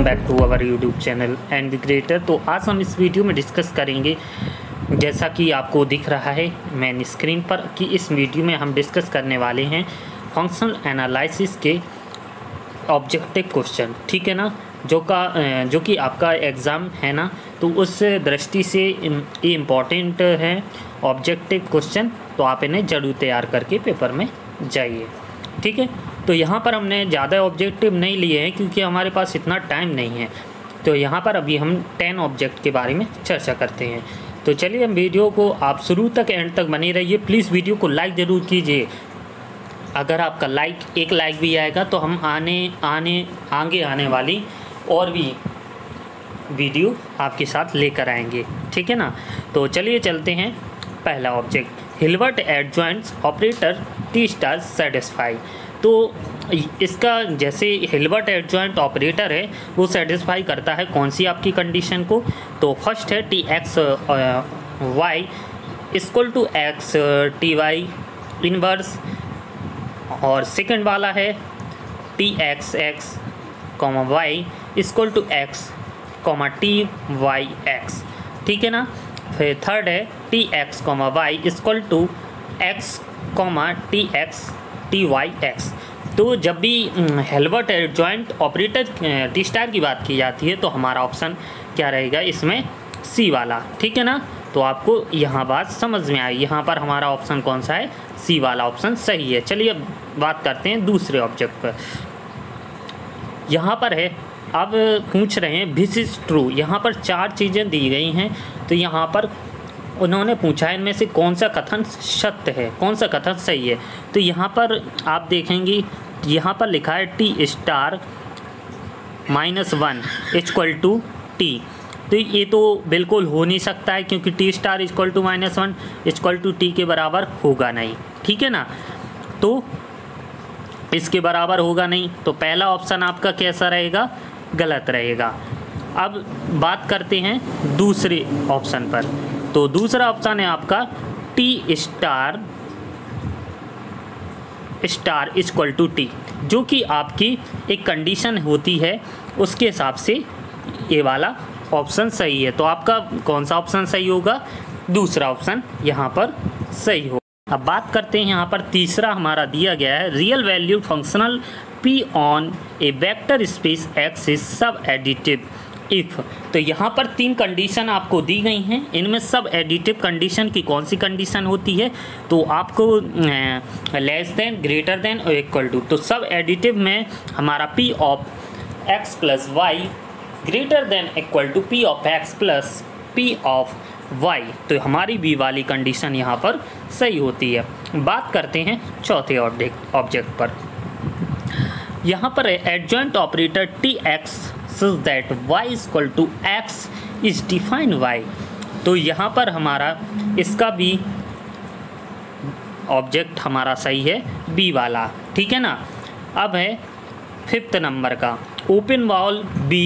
Back to our YouTube channel and the creator. तो आज हम इस वीडियो में डिस्कस करेंगे, जैसा कि आपको दिख रहा है मेन स्क्रीन पर, कि इस वीडियो में हम डिस्कस करने वाले हैं फंक्शनल एनालिसिस के ऑब्जेक्टिव क्वेश्चन, ठीक है ना, जो कि आपका एग्ज़ाम है ना, तो उस दृष्टि से ये इम्पॉर्टेंट है ऑब्जेक्टिव क्वेश्चन। तो आप इन्हें ज़रूर तैयार करके पेपर में जाइए, ठीक है। तो यहाँ पर हमने ज़्यादा ऑब्जेक्टिव नहीं लिए हैं क्योंकि हमारे पास इतना टाइम नहीं है। तो यहाँ पर अभी हम 10 ऑब्जेक्ट के बारे में चर्चा करते हैं। तो चलिए हम वीडियो को आप शुरू तक एंड तक बने रहिए। प्लीज़ वीडियो को लाइक ज़रूर कीजिए। अगर आपका एक लाइक भी आएगा तो हम आगे आने वाली और भी वीडियो आपके साथ लेकर आएंगे, ठीक है ना। तो चलिए चलते हैं। पहला object, Hilbert adjoints operator T star satisfy. तो इसका जैसे हिल्बर्ट एडजॉइंट ऑपरेटर है वो सेटिस्फाई करता है कौन सी आपकी कंडीशन को। तो फर्स्ट है T X Y equal to X T Y inverse, और सेकंड वाला है T X X comma Y equal to X comma T Y X, ठीक है ना। फिर थर्ड है T X comma Y equal to X comma T X T Y X. तो जब भी Hilbert adjoint operator T star की बात की जाती है तो हमारा ऑप्शन क्या रहेगा इसमें, सी वाला, ठीक है ना। तो आपको यहाँ बात समझ में आई, यहाँ पर हमारा ऑप्शन कौन सा है, सी वाला ऑप्शन सही है। चलिए अब बात करते हैं दूसरे ऑब्जेक्ट पर। यहाँ पर है, अब पूछ रहे हैं दिस इज़ ट्रू। यहाँ पर 4 चीज़ें दी गई हैं। तो यहाँ पर उन्होंने पूछा है इनमें से कौन सा कथन सत्य है, कौन सा कथन सही है। तो यहाँ पर आप देखेंगे, यहाँ पर लिखा है T star -1 equal to T. तो ये तो बिल्कुल हो नहीं सकता है क्योंकि T star equal to -1 equal to T के बराबर होगा नहीं, ठीक है ना। तो इसके बराबर होगा नहीं, तो पहला ऑप्शन आपका कैसा रहेगा, गलत रहेगा। अब बात करते हैं दूसरे ऑप्शन पर। तो दूसरा ऑप्शन है आपका T star equal to T, जो कि आपकी एक कंडीशन होती है, उसके हिसाब से ये वाला ऑप्शन सही है। तो आपका कौन सा ऑप्शन सही होगा, दूसरा ऑप्शन यहाँ पर सही होगा। अब बात करते हैं यहाँ पर तीसरा हमारा दिया गया है real value functional P on a vector space X is subadditive if. तो यहाँ पर 3 कंडीशन आपको दी गई हैं। इनमें सब एडिटिव कंडीशन की कौन सी कंडीशन होती है, तो आपको लेस देन, ग्रेटर देन और इक्वल टू। तो सब एडिटिव में हमारा P of X plus Y greater than equal to P of X plus P of Y. तो हमारी बी वाली कंडीशन यहाँ पर सही होती है। बात करते हैं चौथे ऑब्जेक्ट पर। यहाँ पर adjoint operator T X such that y equal to X is define y। तो यहाँ पर हमारा इसका भी ऑब्जेक्ट हमारा सही है, बी वाला, ठीक है ना। अब है 5th नंबर का, open ball B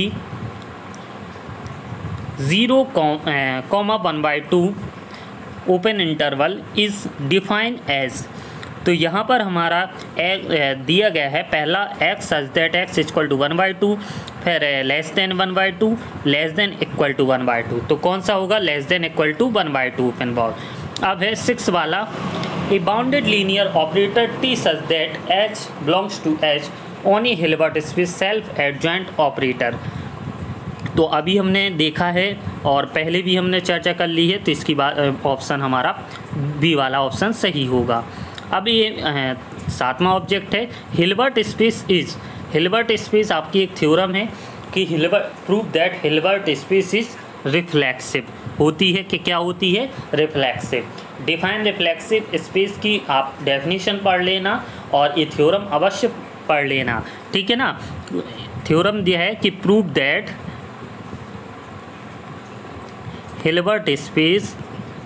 0,1/2 open interval is define as. तो यहाँ पर हमारा दिया गया है पहला X such that X equal to 1/2, फिर less than 1/2, less than equal to 1/2। तो कौन सा होगा, less than equal to 1/2 open ball. अब है 6 वाला, a bounded linear operator T such that H belongs to H on a Hilbert space self adjoint operator. तो अभी हमने देखा है और पहले भी हमने चर्चा कर ली है, तो इसकी बात ऑप्शन हमारा बी वाला ऑप्शन सही होगा। अब ये 7वां ऑब्जेक्ट है Hilbert space is. Hilbert space आपकी एक थ्योरम है कि prove that Hilbert space is reflexive होती है, कि क्या होती है, रिफ्लेक्सिव। डिफाइन रिफ्लेक्सिव स्पेस की आप डेफिनेशन पढ़ लेना और ये थ्योरम अवश्य पढ़ लेना, ठीक है ना। थ्योरम दिया है कि prove that Hilbert space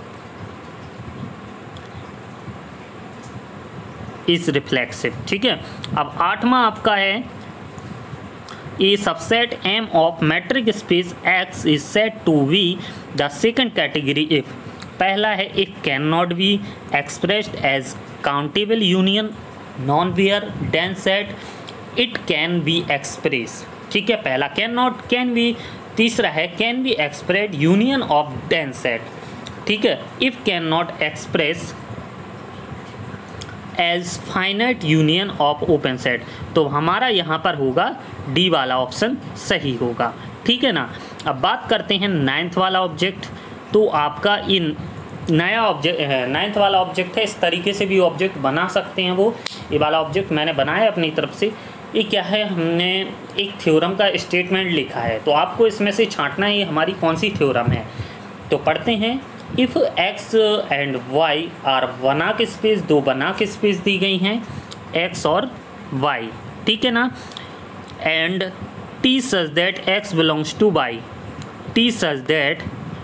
is reflexive, ठीक है। अब 8वां आपका है a subset M of metric space X is said to be the second category if. पहला है if can not be expressed as countable union nowhere dense set it can be express. ठीक है, पहला can not, can be, तीसरा है can be express union of dense set, ठीक है, if can not express as finite union of open set. तो हमारा यहाँ पर होगा डी वाला ऑप्शन सही होगा, ठीक है ना। अब बात करते हैं 9th वाला ऑब्जेक्ट। तो आपका इन नया ऑब्जेक्ट है, 9th वाला ऑब्जेक्ट है, इस तरीके से भी ऑब्जेक्ट बना सकते हैं। वो ये वाला ऑब्जेक्ट मैंने बनाया अपनी तरफ से। ये क्या है, हमने एक थ्योरम का स्टेटमेंट लिखा है, तो आपको इसमें से छांटना है ये हमारी कौन सी थ्योरम है। तो पढ़ते हैं, if x and y are Banach space, दो बनाक स्पेस दी गई हैं x और y, ठीक है ना, and t such that x belongs to y, t such that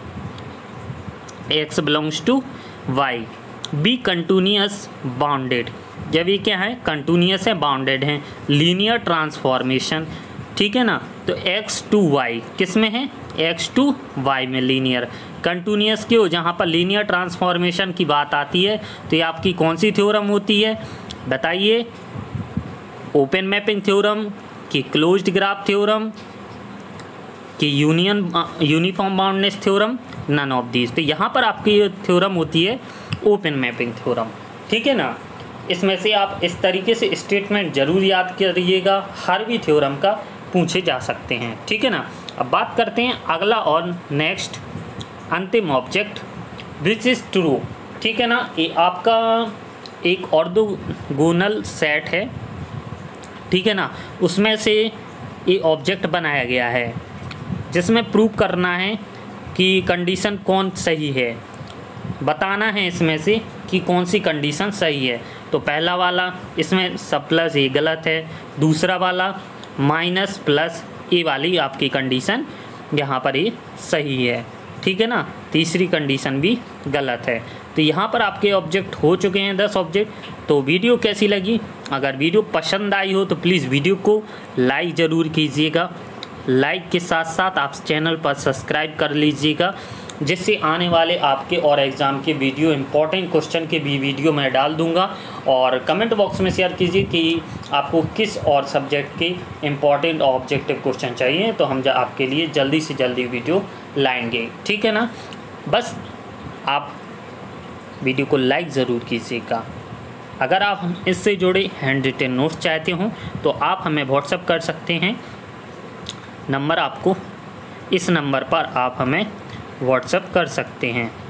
x belongs to y, be continuous bounded. जब ये क्या है, कंटिन्यूअस है, बाउंडेड है, लीनियर ट्रांसफॉर्मेशन, ठीक है ना। तो x टू y किस में है, x टू y में लीनियर, कंटिन्यूअस क्यों, जहाँ पर लीनियर ट्रांसफॉर्मेशन की बात आती है तो ये आपकी कौन सी थ्योरम होती है बताइए, ओपन मैपिंग थ्योरम कि क्लोज्ड ग्राफ थ्योरम कि uniform boundedness theorem, none of these. तो यहाँ पर आपकी थ्योरम होती है ओपन मैपिंग थ्योरम, ठीक है ना। इसमें से आप इस तरीके से स्टेटमेंट जरूर याद करिएगा, हर भी थ्योरम का पूछे जा सकते हैं, ठीक है ना। अब बात करते हैं अगला और नेक्स्ट अंतिम ऑब्जेक्ट विच इज़ ट्रू, ठीक है ना। ये आपका एक ऑर्थोगोनल सेट है, ठीक है ना, उसमें से ये ऑब्जेक्ट बनाया गया है जिसमें प्रूव करना है कि कंडीशन कौन सही है, बताना है इसमें से कि कौन सी कंडीशन सही है। तो पहला वाला इसमें सब प्लस ए गलत है, दूसरा वाला माइनस प्लस ए वाली आपकी कंडीशन यहाँ पर ये सही है, ठीक है ना, तीसरी कंडीशन भी गलत है। तो यहाँ पर आपके ऑब्जेक्ट हो चुके हैं 10 ऑब्जेक्ट। तो वीडियो कैसी लगी, अगर वीडियो पसंद आई हो तो प्लीज़ वीडियो को लाइक ज़रूर कीजिएगा, लाइक के साथ साथ आप चैनल पर सब्सक्राइब कर लीजिएगा, जिससे आने वाले आपके और एग्ज़ाम के वीडियो, इंपॉर्टेंट क्वेश्चन के भी वीडियो मैं डाल दूंगा। और कमेंट बॉक्स में शेयर कीजिए कि आपको किस और सब्जेक्ट के इंपॉर्टेंट ऑब्जेक्टिव क्वेश्चन चाहिए, तो हम आपके लिए जल्दी से जल्दी वीडियो लाएंगे, ठीक है ना। बस आप वीडियो को लाइक ज़रूर कीजिएगा। अगर आप इससे जुड़े हैंड रिटन नोट्स चाहते हो तो आप हमें व्हाट्सएप कर सकते हैं, नंबर आपको, इस नंबर पर आप हमें व्हाट्सएप कर सकते हैं।